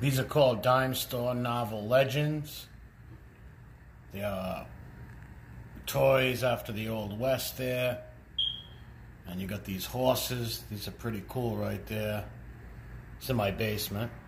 These are called Dime Store Novel Legends. They are toys after the Old West there. And you got these horses. These are pretty cool right there. It's in my basement.